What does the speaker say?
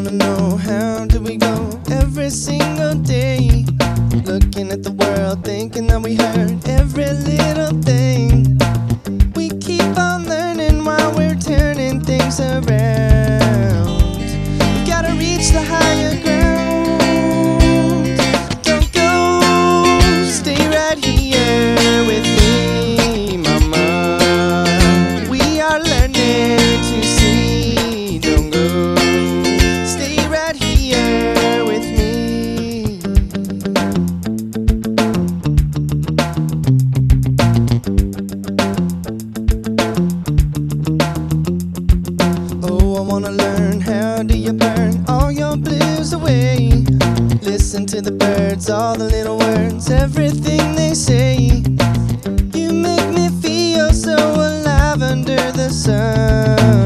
wanna know, how do we go every single day? Looking at the world, thinking that we heard every little thing. We keep on learning while we're turning things around. We gotta reach the higher ground. Don't go, stay right here with me, Mama. We are learning to see. Don't go, stay right here with me. Oh, I wanna learn, how do you burn all your blues away? Listen to the birds, all the little words, everything they say. You make me feel so alive under the sun.